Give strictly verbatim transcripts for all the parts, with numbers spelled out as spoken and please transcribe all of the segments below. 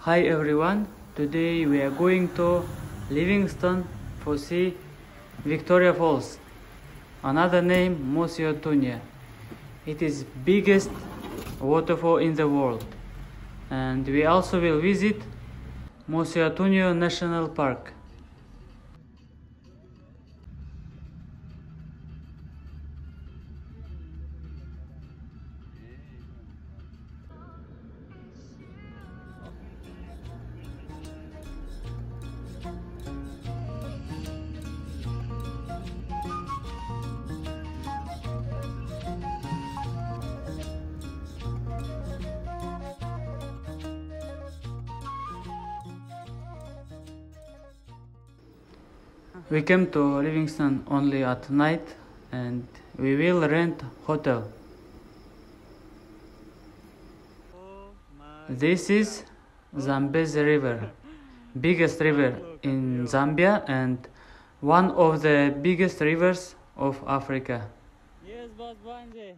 Hi everyone, today we are going to Livingstone to see Victoria Falls, another name Museo Tunya. It is biggest waterfall in the world, and we also will visit Museo Tunya National Park. We came to Livingstone only at night, and we will rent hotel. This is Zambezi River, biggest river in Zambia and one of the biggest rivers of Africa. Yes, boss Banje.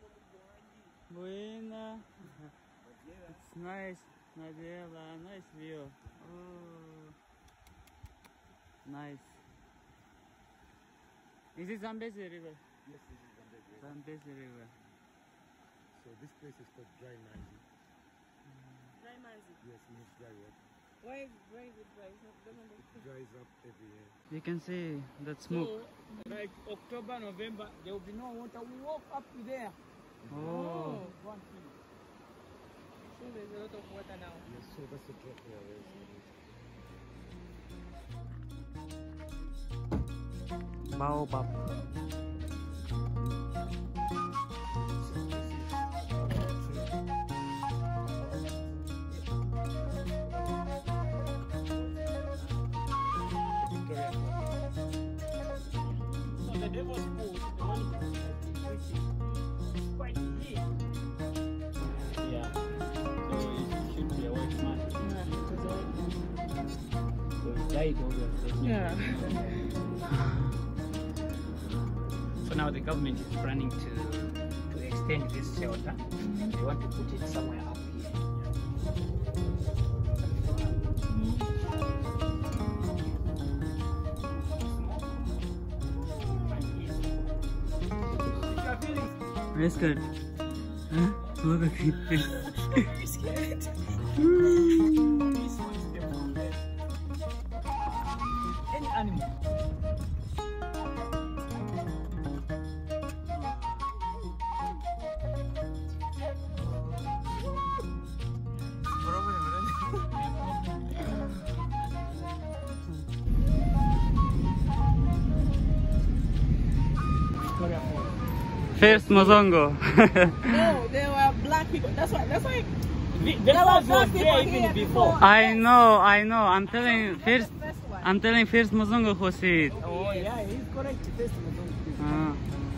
Buena. It's nice, Nadella, nice view. Oh, nice. Is it Zambezi River? Yes, this is Zambezi River. Zambezi River. So this place is called Dry Manzi. Dry Manzi? Yes, it means dry water. Why is why is it dry? It's not, doesn't look It dries up every year. You can see that smoke. So, like October, November, there will be no water. We walk up to there. Oh. One thing. So there's a lot of water now. Yes, so that's the drop there. Yes. Baobab. So the devil's pool, the one is quite big. Yeah. So it should be a white man. So it died over. Yeah. So now the government is planning to to extend this shelter. They want to put it somewhere up here. That's good. Huh? Look at it. This one is the from there. Any animal. First Mozongo. No, they were black people. That's why. That's why. The, the There were house black was people there here even before. I know, I know. I'm telling first. First one. I'm telling first Mozongo who see it. Oh yeah, he's correct. This one. Ah.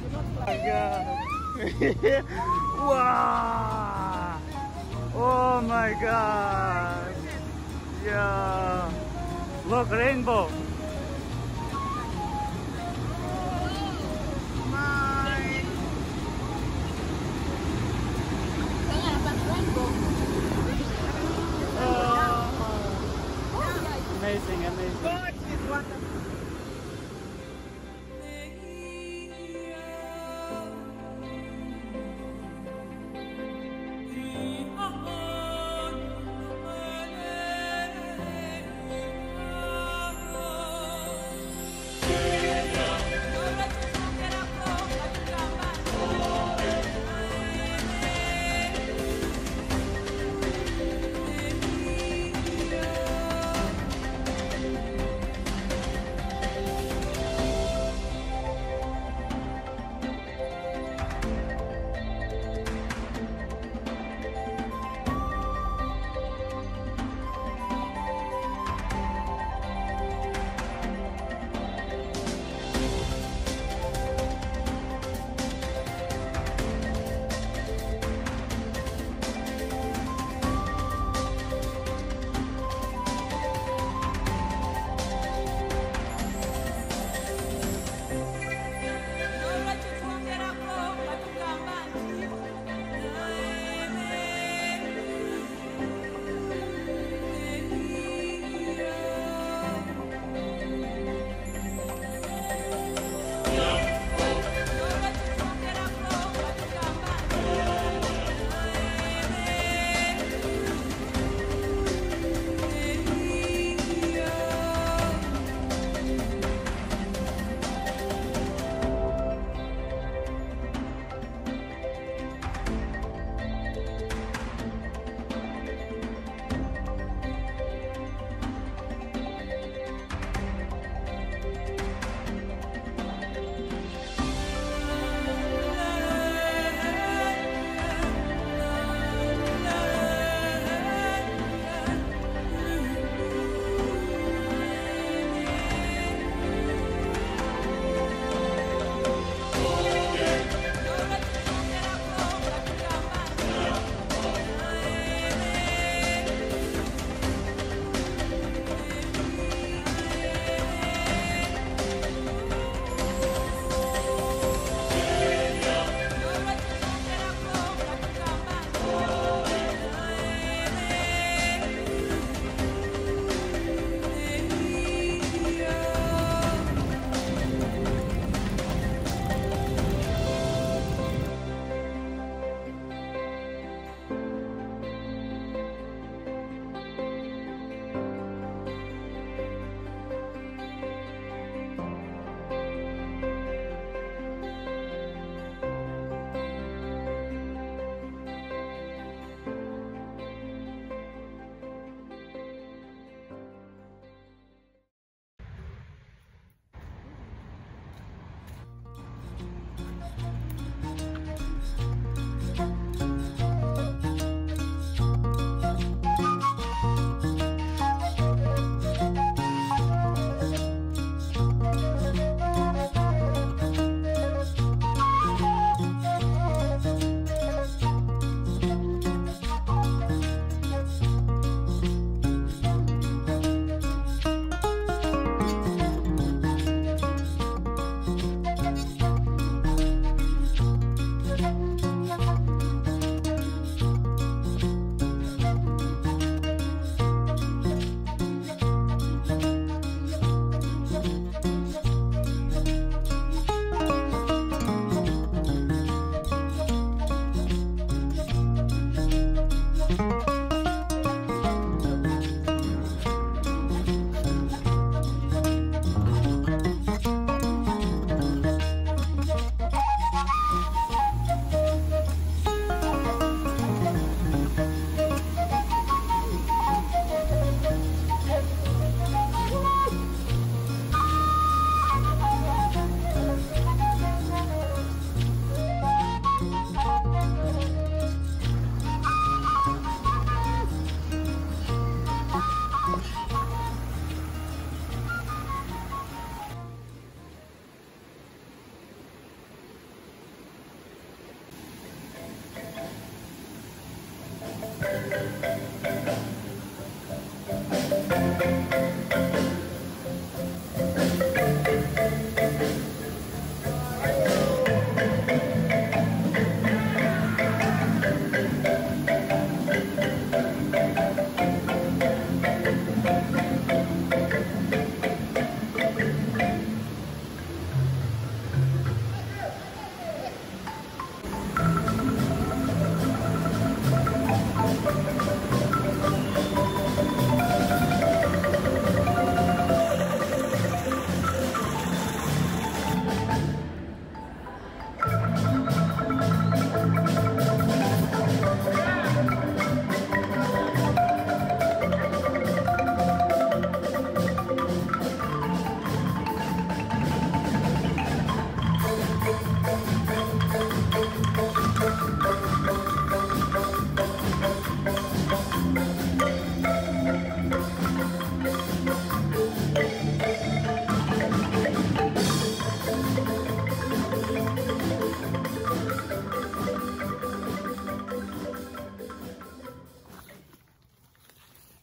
Wow! Oh my God! Yeah! Look, rainbow. Amazing, amazing. God is wonderful.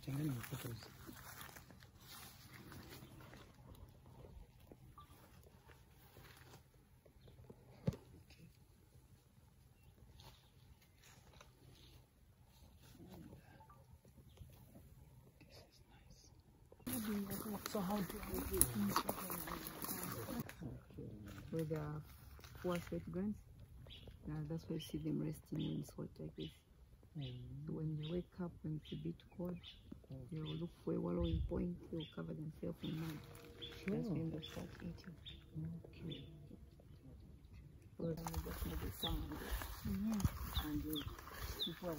changanya na photos. So how do I do this? Where there are four sweat glands, uh, that's why you see them resting in salt like this. Mm. So when they wake up, when it's a bit cold, they will look for a wallowing point, they will cover themselves in mud. Sure. That's when they start eating. Okay. So then you just maybe someone there. Mm-hmm. And you keep well.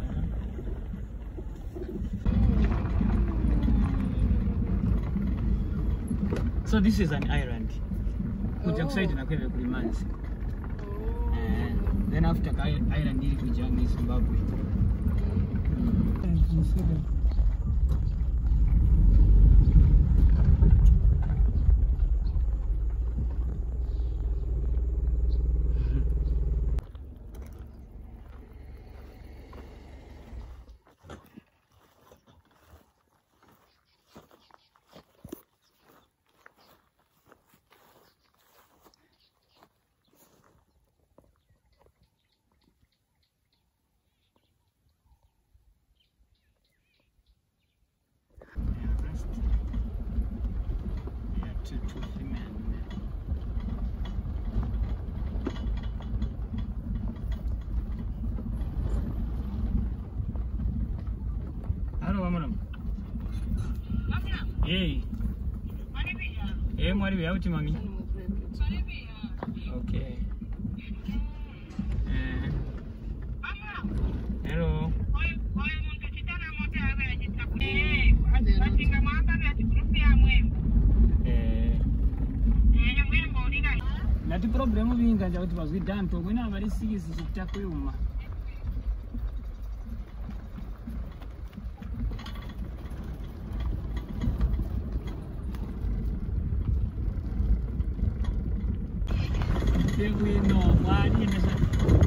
So this is an island. Kuja kusaidia na kweve kulimanzi. Eh, then after ka island ili kuja ni Zimbabwe. To, to female. Hello, madam. Hey. Hey, mwari we auti mami. Okay. Eh. Hello. Nati problemu vinga nja kuti vazwidha nto mwina vari sikisi chikuta kuyuma. Sekuino mwari nesa